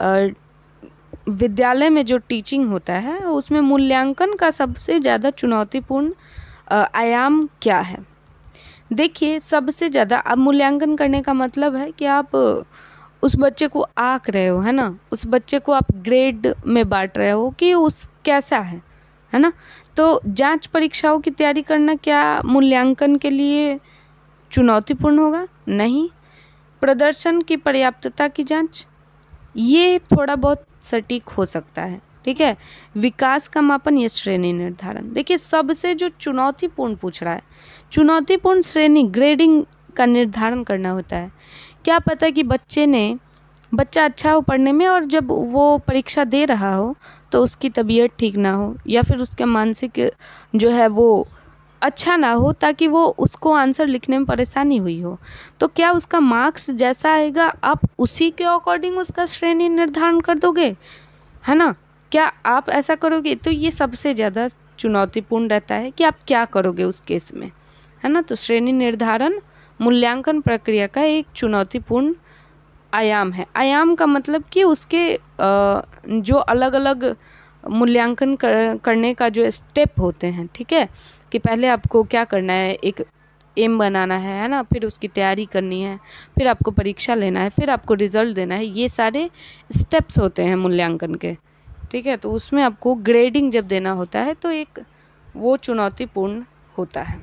विद्यालय में जो टीचिंग होता है उसमें मूल्यांकन का सबसे ज़्यादा चुनौतीपूर्ण आयाम क्या है? देखिए, सबसे ज़्यादा अब मूल्यांकन करने का मतलब है कि आप उस बच्चे को आंक रहे हो, है ना, उस बच्चे को आप ग्रेड में बांट रहे हो कि उस कैसा है ना। तो जांच परीक्षाओं की तैयारी करना क्या मूल्यांकन के लिए चुनौतीपूर्ण होगा? नहीं। प्रदर्शन की पर्याप्तता की जांच, ये थोड़ा बहुत सटीक हो सकता है, ठीक है। विकास का मापन या श्रेणी निर्धारण, देखिए सबसे जो चुनौतीपूर्ण पूछ रहा है, चुनौतीपूर्ण श्रेणी ग्रेडिंग का निर्धारण करना होता है। क्या पता कि बच्चा अच्छा हो पढ़ने में और जब वो परीक्षा दे रहा हो तो उसकी तबीयत ठीक ना हो या फिर उसका मानसिक जो है वो अच्छा ना हो, ताकि वो उसको आंसर लिखने में परेशानी हुई हो, तो क्या उसका मार्क्स जैसा आएगा आप उसी के अकॉर्डिंग उसका श्रेणी निर्धारण कर दोगे, है ना। क्या आप ऐसा करोगे? तो ये सबसे ज़्यादा चुनौतीपूर्ण रहता है कि आप क्या करोगे उस केस में, है ना। तो श्रेणी निर्धारण मूल्यांकन प्रक्रिया का एक चुनौतीपूर्ण आयाम है। आयाम का मतलब कि उसके जो अलग अलग मूल्यांकन करने का जो स्टेप होते हैं, ठीक है, कि पहले आपको क्या करना है, एक एम बनाना है ना, फिर उसकी तैयारी करनी है, फिर आपको परीक्षा लेना है, फिर आपको रिजल्ट देना है, ये सारे स्टेप्स होते हैं मूल्यांकन के, ठीक है। तो उसमें आपको ग्रेडिंग जब देना होता है तो एक वो चुनौतीपूर्ण होता है।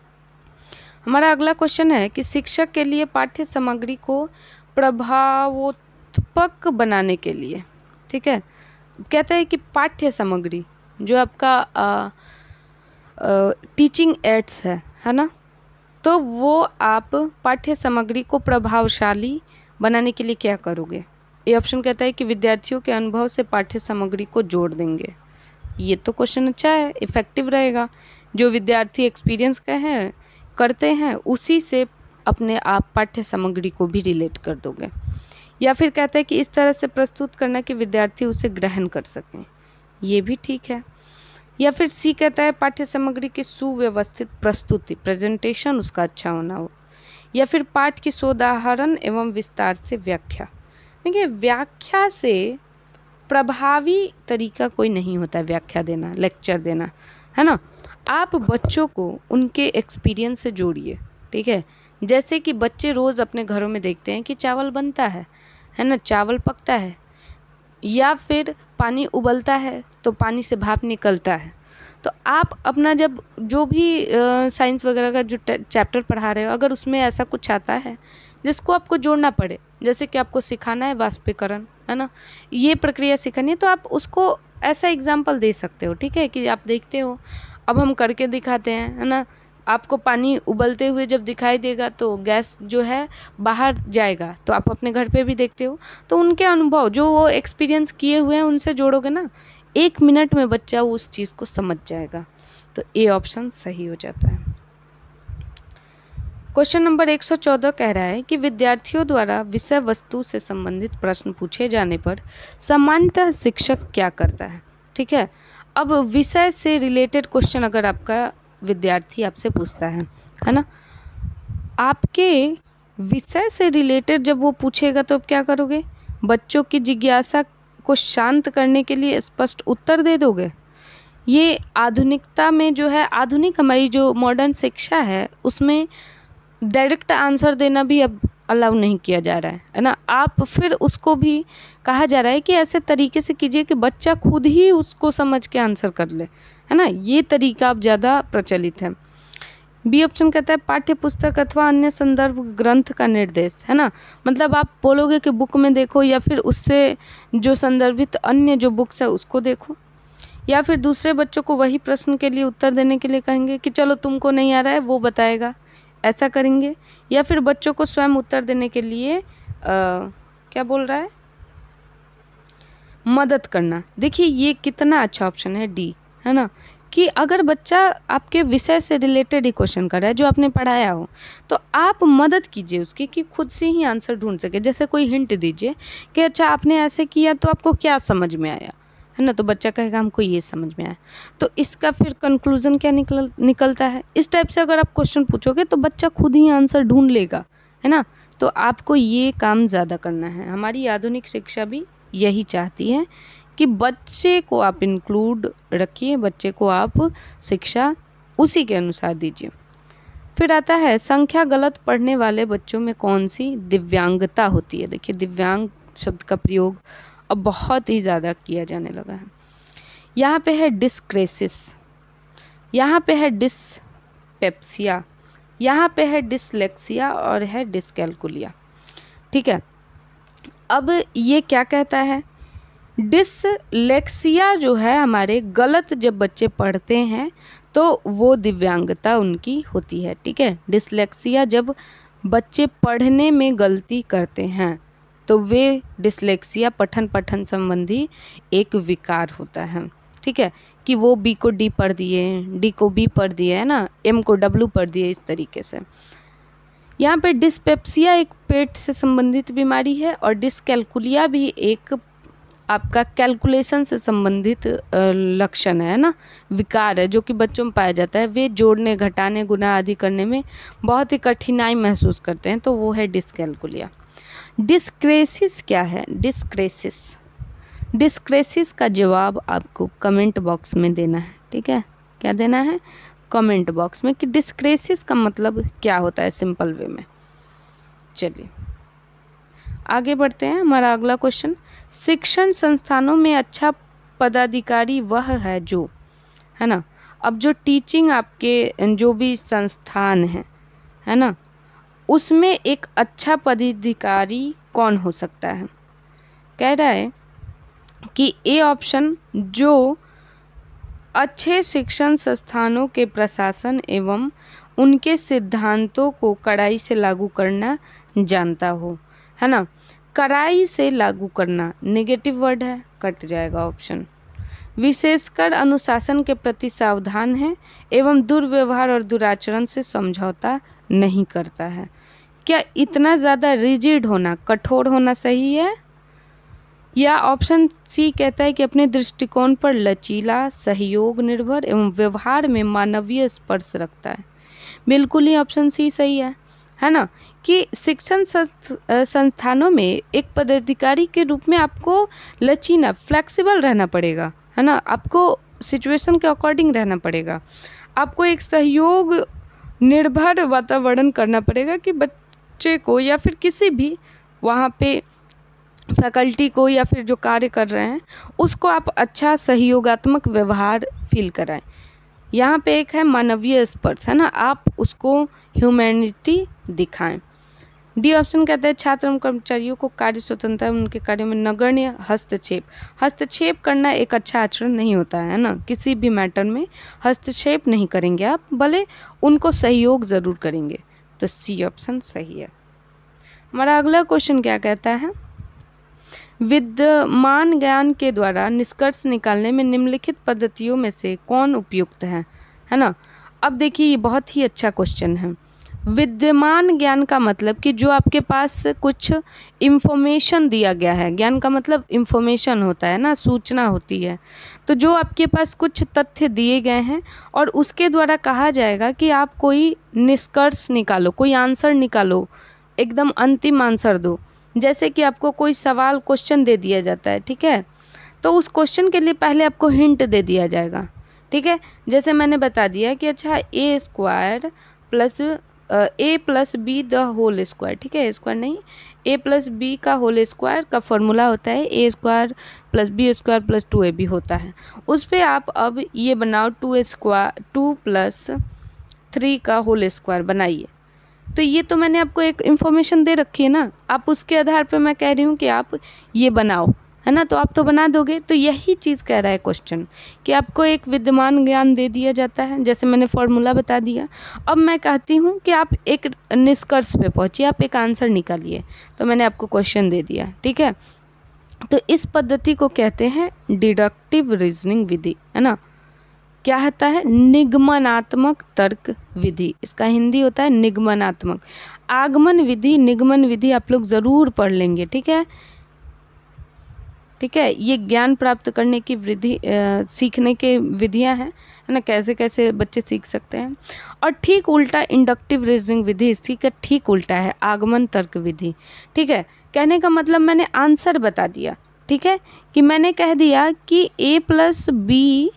हमारा अगला क्वेश्चन है कि शिक्षक के लिए पाठ्य सामग्री को प्रभावोत्पक बनाने के लिए, ठीक है, कहता है कि पाठ्य सामग्री जो आपका टीचिंग एड्स है ना, तो वो आप पाठ्य सामग्री को प्रभावशाली बनाने के लिए क्या करोगे? ये ऑप्शन कहता है कि विद्यार्थियों के अनुभव से पाठ्य सामग्री को जोड़ देंगे। ये तो क्वेश्चन अच्छा है, इफेक्टिव रहेगा। जो विद्यार्थी एक्सपीरियंस करते हैं उसी से अपने आप पाठ्य सामग्री को भी रिलेट कर दोगे। या फिर कहता है कि इस तरह से प्रस्तुत करना कि विद्यार्थी उसे ग्रहण कर सकें, ये भी ठीक है। या फिर सी कहता है पाठ्य सामग्री की सुव्यवस्थित प्रस्तुति, प्रेजेंटेशन उसका अच्छा होना हो। या फिर पाठ की सोदाहरण एवं विस्तार से व्याख्या। देखिए, व्याख्या से प्रभावी तरीका कोई नहीं होता व्याख्या देना, लेक्चर देना, है ना। आप बच्चों को उनके एक्सपीरियंस से जोड़िए, ठीक है। जैसे कि बच्चे रोज़ अपने घरों में देखते हैं कि चावल बनता है ना, चावल पकता है, या फिर पानी उबलता है तो पानी से भाप निकलता है। तो आप अपना जब जो भी साइंस वगैरह का जो चैप्टर पढ़ा रहे हो, अगर उसमें ऐसा कुछ आता है जिसको आपको जोड़ना पड़े, जैसे कि आपको सिखाना है वाष्पीकरण, है ना, ये प्रक्रिया सिखानी है, तो आप उसको ऐसा एग्जाम्पल दे सकते हो, ठीक है, कि आप देखते हो अब हम करके दिखाते हैं, है ना। आपको पानी उबलते हुए जब दिखाई देगा तो गैस जो है बाहर जाएगा, तो आप अपने घर पे भी देखते हो, तो उनके अनुभव जो वो एक्सपीरियंस किए हुए हैं उनसे जोड़ोगे ना, 1 मिनट में बच्चा उस चीज़ को समझ जाएगा। तो ए ऑप्शन सही हो जाता है। क्वेश्चन नंबर 114 कह रहा है कि विद्यार्थियों द्वारा विषय वस्तु से संबंधित प्रश्न पूछे जाने पर सामान्यतः शिक्षक क्या करता है। ठीक है, अब विषय से रिलेटेड क्वेश्चन अगर आपका विद्यार्थी आपसे पूछता है ना, आपके विषय से रिलेटेड जब वो पूछेगा तो आप क्या करोगे? बच्चों की जिज्ञासा को शांत करने के लिए स्पष्ट उत्तर दे दोगे। ये आधुनिकता में जो है, आधुनिक हमारी जो मॉडर्न शिक्षा है उसमें डायरेक्ट आंसर देना भी अब अलाउ नहीं किया जा रहा है ना। आप फिर उसको भी कहा जा रहा है कि ऐसे तरीके से कीजिए कि बच्चा खुद ही उसको समझ के आंसर कर ले, है ना। ये तरीका अब ज़्यादा प्रचलित है। बी ऑप्शन कहता है पाठ्य पुस्तक अथवा अन्य संदर्भ ग्रंथ का निर्देश, है ना। मतलब आप बोलोगे कि बुक में देखो या फिर उससे जो संदर्भित अन्य जो बुक्स है उसको देखो, या फिर दूसरे बच्चों को वही प्रश्न के लिए उत्तर देने के लिए कहेंगे कि चलो तुमको नहीं आ रहा है वो बताएगा, ऐसा करेंगे। या फिर बच्चों को स्वयं उत्तर देने के लिए क्या बोल रहा है, मदद करना। देखिए ये कितना अच्छा ऑप्शन है डी, है ना, कि अगर बच्चा आपके विषय से रिलेटेड ही क्वेश्चन कर रहा है जो आपने पढ़ाया हो तो आप मदद कीजिए उसकी कि खुद से ही आंसर ढूंढ सके। जैसे कोई हिंट दीजिए कि अच्छा आपने ऐसे किया तो आपको क्या समझ में आया, है ना, तो बच्चा कहेगा हमको ये समझ में आया। तो इसका फिर कंक्लूजन क्या निकलता है। इस टाइप से अगर आप क्वेश्चन पूछोगे तो बच्चा खुद ही आंसर ढूंढ लेगा, है ना। तो आपको ये काम ज़्यादा करना है। हमारी आधुनिक शिक्षा भी यही चाहती है कि बच्चे को आप इंक्लूड रखिए, बच्चे को आप शिक्षा उसी के अनुसार दीजिए। फिर आता है संख्या गलत पढ़ने वाले बच्चों में कौन सी दिव्यांगता होती है। देखिए दिव्यांग शब्द का प्रयोग अब बहुत ही ज़्यादा किया जाने लगा है। यहाँ पे है डिस्क्रेसिस, यहाँ पे है डिसपेप्सिया, यहाँ पे है डिसलेक्सिया और है डिसकैलकुलिया। ठीक है, अब ये क्या कहता है, डिसलेक्सिया जो है हमारे गलत जब बच्चे पढ़ते हैं तो वो दिव्यांगता उनकी होती है। ठीक है, डिसलेक्सिया जब बच्चे पढ़ने में गलती करते हैं तो वे डिसलेक्सिया पठन संबंधी एक विकार होता है। ठीक है, कि वो बी को डी पढ़ दिए, डी को बी पढ़ दिए, है ना, एम को डब्लू पढ़ दिए, इस तरीके से। यहाँ पे डिस्पेप्सिया एक पेट से संबंधित बीमारी है और डिसकैलकुलिया भी एक आपका कैलकुलेशन से संबंधित लक्षण है ना, विकार है जो कि बच्चों में पाया जाता है। वे जोड़ने, घटाने, गुणा आदि करने में बहुत ही कठिनाई महसूस करते हैं, तो वो है डिसकैलकुलिया। डिस्क्रेसिस क्या है, डिस्क्रेसिस, डिस्क्रेसिस का जवाब आपको कमेंट बॉक्स में देना है। ठीक है, क्या देना है कमेंट बॉक्स में कि डिस्क्रेसिस का मतलब क्या होता है सिंपल वे में। चलिए आगे बढ़ते हैं। हमारा अगला क्वेश्चन, शिक्षण संस्थानों में अच्छा पदाधिकारी वह है जो, है ना, अब जो टीचिंग आपके जो भी संस्थान है ना, उसमें एक अच्छा पदाधिकारी कौन हो सकता है। कह रहा है कि ए ऑप्शन जो अच्छे शिक्षण संस्थानों के प्रशासन एवं उनके सिद्धांतों को कड़ाई से लागू करना जानता हो, है ना। कड़ाई से लागू करना नेगेटिव वर्ड है, कट जाएगा ऑप्शन। विशेषकर अनुशासन के प्रति सावधान है एवं दुर्व्यवहार और दुराचरण से समझौता नहीं करता है। क्या इतना ज़्यादा रिजिड होना, कठोर होना सही है, या ऑप्शन सी कहता है कि अपने दृष्टिकोण पर लचीला, सहयोग निर्भर एवं व्यवहार में मानवीय स्पर्श रखता है। बिल्कुल ही ऑप्शन सी सही है ना, कि शिक्षण संस्थानों में एक पदाधिकारी के रूप में आपको लचीला, फ्लेक्सिबल रहना पड़ेगा, है ना, आपको सिचुएशन के अकॉर्डिंग रहना पड़ेगा, आपको एक सहयोग निर्भर वातावरण करना पड़ेगा कि बच्चे को या फिर किसी भी वहाँ पे फैकल्टी को या फिर जो कार्य कर रहे हैं उसको आप अच्छा सहयोगात्मक व्यवहार फील कराएं। यहाँ पे एक है मानवीय स्पर्श, है ना, आप उसको ह्यूमैनिटी दिखाएं। डी ऑप्शन कहता है छात्र एवं कर्मचारियों को कार्य स्वतंत्रता, उनके कार्यों में नगण्य हस्तक्षेप करना एक अच्छा आचरण नहीं होता है ना। किसी भी मैटर में हस्तक्षेप नहीं करेंगे आप, भले उनको सहयोग ज़रूर करेंगे। तो सी ऑप्शन सही है। हमारा अगला क्वेश्चन क्या कहता है, विद्यमान ज्ञान के द्वारा निष्कर्ष निकालने में निम्नलिखित पद्धतियों में से कौन उपयुक्त है ना। अब देखिए ये बहुत ही अच्छा क्वेश्चन है। विद्यमान ज्ञान का मतलब कि जो आपके पास कुछ इन्फॉर्मेशन दिया गया है, ज्ञान का मतलब इन्फॉर्मेशन होता है ना, सूचना होती है। तो जो आपके पास कुछ तथ्य दिए गए हैं और उसके द्वारा कहा जाएगा कि आप कोई निष्कर्ष निकालो, कोई आंसर निकालो, एकदम अंतिम आंसर दो। जैसे कि आपको कोई सवाल क्वेश्चन दे दिया जाता है, ठीक है, तो उस क्वेश्चन के लिए पहले आपको हिंट दे दिया जाएगा, ठीक है। जैसे मैंने बता दिया कि अच्छा A square plus A plus B the whole square, ठीक है, ए स्क्वायर नहीं, ए प्लस बी का होल स्क्वायर का फॉर्मूला होता है A square plus B square plus 2ab होता है। उस पर आप अब ये बनाओ 2 प्लस 3 का होल स्क्वायर बनाइए। तो ये तो मैंने आपको एक इन्फॉर्मेशन दे रखी है ना, आप उसके आधार पर मैं कह रही हूँ कि आप ये बनाओ, है ना, तो आप तो बना दोगे। तो यही चीज़ कह रहा है क्वेश्चन कि आपको एक विद्यमान ज्ञान दे दिया जाता है, जैसे मैंने फॉर्मूला बता दिया। अब मैं कहती हूँ कि आप एक निष्कर्ष पे पहुँचिए, आप एक आंसर निकालिए, तो मैंने आपको क्वेश्चन दे दिया, ठीक है। तो इस पद्धति को कहते हैं डिडक्टिव रीजनिंग विधि, है ना। क्या होता है? निगमनात्मक तर्क विधि, इसका हिंदी होता है निगमनात्मक। आगमन विधि, निगमन विधि आप लोग ज़रूर पढ़ लेंगे, ठीक है, ठीक है। ये ज्ञान प्राप्त करने की विधि, सीखने के विधियां हैं, है ना, कैसे कैसे बच्चे सीख सकते हैं। और ठीक उल्टा इंडक्टिव रीजनिंग विधि इसी का ठीक उल्टा है, आगमन तर्क विधि, ठीक है। कहने का मतलब मैंने आंसर बता दिया, ठीक है, कि मैंने कह दिया कि a प्लस बी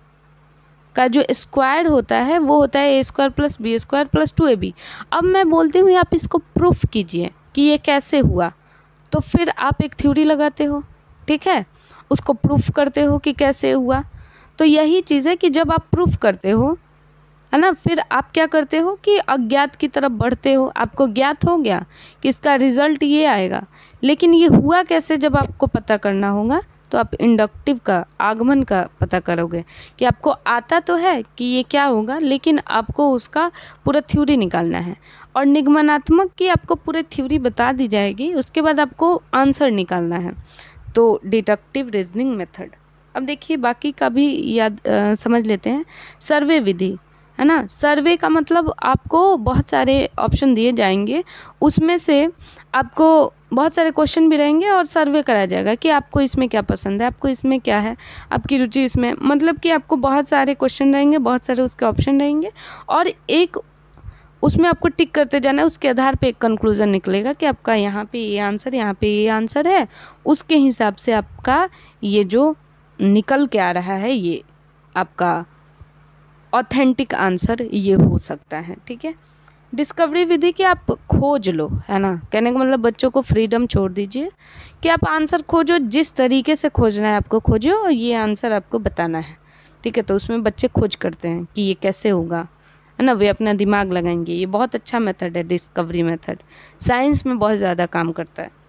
का जो स्क्वायर होता है वो होता है A square plus B square plus 2ab। अब मैं बोलती हूँ आप इसको प्रूफ कीजिए कि ये कैसे हुआ, तो फिर आप एक थ्योरी लगाते हो, ठीक है, उसको प्रूफ करते हो कि कैसे हुआ। तो यही चीज़ है कि जब आप प्रूफ करते हो, है ना, फिर आप क्या करते हो कि अज्ञात की तरफ बढ़ते हो। आपको ज्ञात हो गया कि इसका रिजल्ट ये आएगा, लेकिन ये हुआ कैसे जब आपको पता करना होगा, तो आप इंडक्टिव का, आगमन का पता करोगे कि आपको आता तो है कि ये क्या होगा, लेकिन आपको उसका पूरा थ्योरी निकालना है। और निगमनात्मक की आपको पूरी थ्योरी बता दी जाएगी, उसके बाद आपको आंसर निकालना है। तो डिडक्टिव रीजनिंग मेथड। अब देखिए बाकी का भी याद समझ लेते हैं। सर्वे विधि, है ना। सर्वे का मतलब आपको बहुत सारे ऑप्शन दिए जाएंगे, उसमें से आपको बहुत सारे क्वेश्चन भी रहेंगे और सर्वे कराया जाएगा कि आपको इसमें क्या पसंद है, आपको इसमें क्या है, आपकी रुचि इसमें, मतलब कि आपको बहुत सारे क्वेश्चन रहेंगे, बहुत सारे उसके ऑप्शन रहेंगे, और एक उसमें आपको टिक करते जाना है। उसके आधार पे एक कंक्लूजन निकलेगा कि आपका यहाँ पे ये आंसर, यहाँ पे ये आंसर है, उसके हिसाब से आपका ये जो निकल के आ रहा है ये आपका ऑथेंटिक आंसर ये हो सकता है, ठीक है। डिस्कवरी विधि की आप खोज लो, है ना, कहने का मतलब बच्चों को फ्रीडम छोड़ दीजिए कि आप आंसर खोजो, जिस तरीके से खोजना है आपको खोजो, और ये आंसर आपको बताना है, ठीक है। तो उसमें बच्चे खोज करते हैं कि ये कैसे होगा, है ना, वे अपना दिमाग लगाएंगे। ये बहुत अच्छा मेथड है डिस्कवरी मेथड, साइंस में बहुत ज़्यादा काम करता है।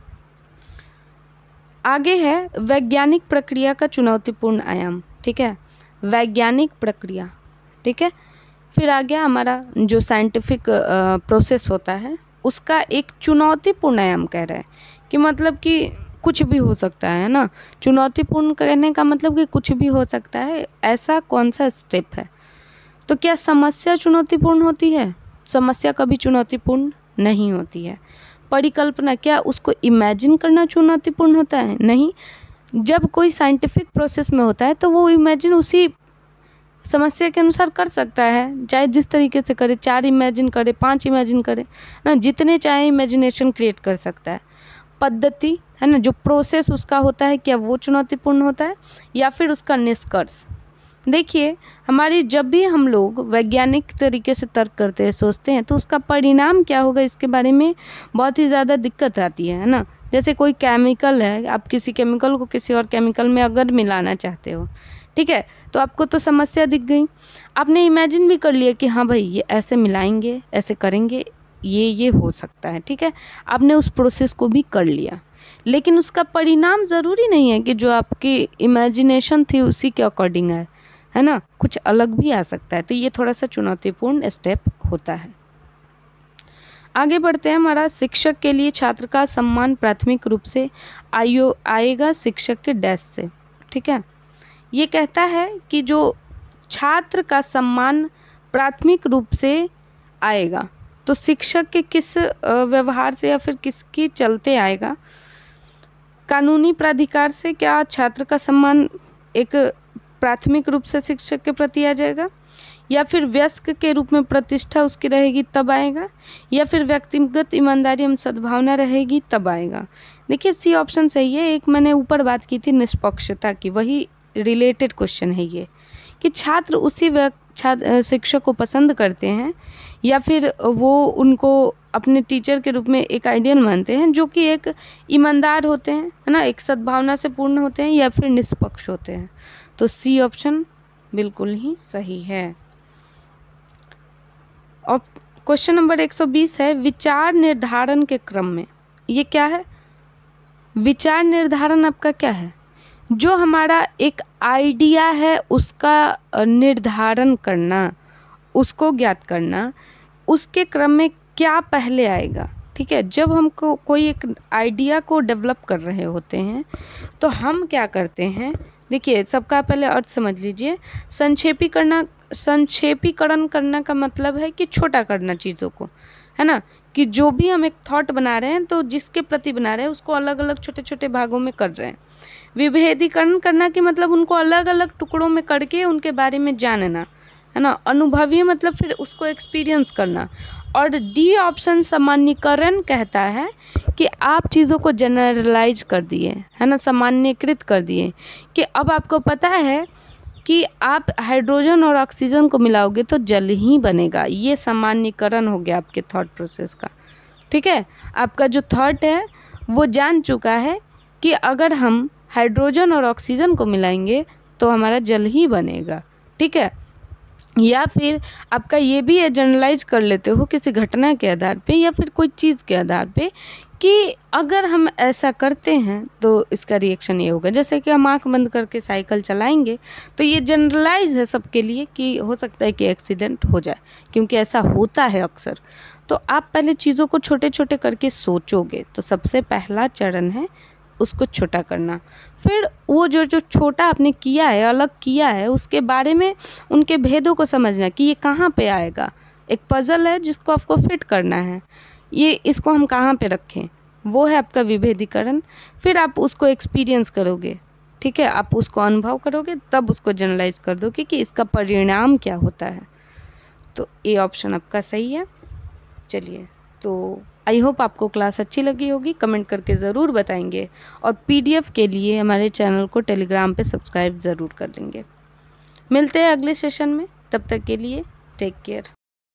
आगे है वैज्ञानिक प्रक्रिया का चुनौतीपूर्ण आयाम, ठीक है, वैज्ञानिक प्रक्रिया, ठीक है। फिर आ गया हमारा जो साइंटिफिक प्रोसेस होता है, उसका एक चुनौतीपूर्ण आयाम कह रहा है कि मतलब कि कुछ भी हो सकता है ना। चुनौतीपूर्ण कहने का मतलब कि कुछ भी हो सकता है, ऐसा कौन सा स्टेप है। तो क्या समस्या चुनौतीपूर्ण होती है? समस्या कभी चुनौतीपूर्ण नहीं होती है। परिकल्पना, क्या उसको इमेजिन करना चुनौतीपूर्ण होता है? नहीं। जब कोई साइंटिफिक प्रोसेस में होता है तो वो इमेजिन उसी समस्या के अनुसार कर सकता है, चाहे जिस तरीके से करे, 4 इमेजिन करे, 5 इमेजिन करे ना, जितने चाहे इमेजिनेशन क्रिएट कर सकता है। पद्धति, है ना, जो प्रोसेस उसका होता है, क्या वो चुनौतीपूर्ण होता है, या फिर उसका निष्कर्ष। देखिए हमारी जब भी हम लोग वैज्ञानिक तरीके से तर्क करते हैं, सोचते हैं, तो उसका परिणाम क्या होगा इसके बारे में बहुत ही ज़्यादा दिक्कत आती है ना। जैसे कोई केमिकल है, आप किसी केमिकल को किसी और केमिकल में अगर मिलाना चाहते हो, ठीक है, तो आपको तो समस्या दिख गई। आपने इमेजिन भी कर लिया कि हाँ भाई ये ऐसे मिलाएंगे, ऐसे करेंगे, ये हो सकता है, ठीक है, आपने उस प्रोसेस को भी कर लिया। लेकिन उसका परिणाम ज़रूरी नहीं है कि जो आपकी इमेजिनेशन थी उसी के अकॉर्डिंग है ना, कुछ अलग भी आ सकता है। तो ये थोड़ा सा चुनौतीपूर्ण स्टेप होता है। आगे बढ़ते हैं। हमारा शिक्षक के लिए छात्र का सम्मान प्राथमिक रूप से आएगा शिक्षक के डैश से, ठीक है। ये कहता है कि जो छात्र का सम्मान प्राथमिक रूप से आएगा, तो शिक्षक के किस व्यवहार से या फिर किसकी चलते आएगा? कानूनी प्राधिकार से क्या छात्र का सम्मान एक प्राथमिक रूप से शिक्षक के प्रति आ जाएगा, या फिर वयस्क के रूप में प्रतिष्ठा उसकी रहेगी तब आएगा, या फिर व्यक्तिगत ईमानदारी एवं सद्भावना रहेगी तब आएगा? देखिए सी ऑप्शन सही है। एक मैंने ऊपर बात की थी निष्पक्षता की, वही रिलेटेड क्वेश्चन है ये, कि छात्र उसी शिक्षक को पसंद करते हैं या फिर वो उनको अपने टीचर के रूप में एक आइडियल मानते हैं जो कि एक ईमानदार होते हैं, है ना, एक सद्भावना से पूर्ण होते हैं, या फिर निष्पक्ष होते हैं। तो सी ऑप्शन बिल्कुल ही सही है। और क्वेश्चन नंबर 120 है, विचार निर्धारण के क्रम में, ये क्या है? विचार निर्धारण आपका क्या है? जो हमारा एक आइडिया है उसका निर्धारण करना, उसको ज्ञात करना, उसके क्रम में क्या पहले आएगा। ठीक है, जब हमको कोई एक आइडिया को डेवलप कर रहे होते हैं तो हम क्या करते हैं, देखिए सबका पहले अर्थ समझ लीजिए। संक्षेपीकरण करना का मतलब है कि छोटा करना चीज़ों को, है ना, कि जो भी हम एक थॉट बना रहे हैं तो जिसके प्रति बना रहे हैं उसको अलग अलग छोटे छोटे भागों में कर रहे हैं। विभेदीकरण करना कि मतलब उनको अलग अलग टुकड़ों में करके उनके बारे में जानना, है ना। अनुभवी मतलब फिर उसको एक्सपीरियंस करना। और डी ऑप्शन सामान्यीकरण कहता है कि आप चीज़ों को जनरलाइज कर दिए, है ना, सामान्यकृत कर दिए, कि अब आपको पता है कि आप हाइड्रोजन और ऑक्सीजन को मिलाओगे तो जल ही बनेगा। ये सामान्यीकरण हो गया आपके थॉट प्रोसेस का। ठीक है, आपका जो थॉट है वो जान चुका है कि अगर हम हाइड्रोजन और ऑक्सीजन को मिलाएंगे तो हमारा जल ही बनेगा। ठीक है, या फिर आपका ये भी जनरलाइज कर लेते हो किसी घटना के आधार पे या फिर कोई चीज़ के आधार पे कि अगर हम ऐसा करते हैं तो इसका रिएक्शन ये होगा। जैसे कि हम आंख बंद करके साइकिल चलाएंगे तो ये जनरलाइज है सबके लिए कि हो सकता है कि एक्सीडेंट हो जाए, क्योंकि ऐसा होता है अक्सर। तो आप पहले चीज़ों को छोटे छोटे करके सोचोगे, तो सबसे पहला चरण है उसको छोटा करना। फिर वो जो जो छोटा आपने किया है, अलग किया है, उसके बारे में उनके भेदों को समझना कि ये कहाँ पे आएगा। एक पजल है जिसको आपको फिट करना है, ये इसको हम कहाँ पे रखें, वो है आपका विभेदीकरण। फिर आप उसको एक्सपीरियंस करोगे, ठीक है, आप उसको अनुभव करोगे, तब उसको जनरलाइज कर दोगे कि इसका परिणाम क्या होता है। तो ए ऑप्शन आपका सही है। चलिए, तो आई होप आपको क्लास अच्छी लगी होगी, कमेंट करके ज़रूर बताएंगे, और पीडीएफ के लिए हमारे चैनल को टेलीग्राम पे सब्सक्राइब ज़रूर कर लेंगे। मिलते हैं अगले सेशन में, तब तक के लिए टेक केयर।